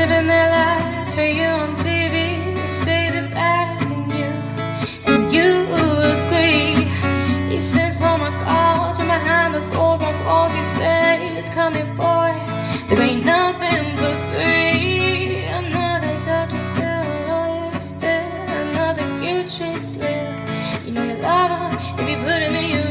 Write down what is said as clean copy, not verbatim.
living their lives for you on TV. They say they're better than you, and you agree. You send all my calls from behind those old rock walls. You say, just come here, boy, there ain't nothing but free. Another doctor, still a lawyer, still another cute chick thrill. You know you love him if you put him in your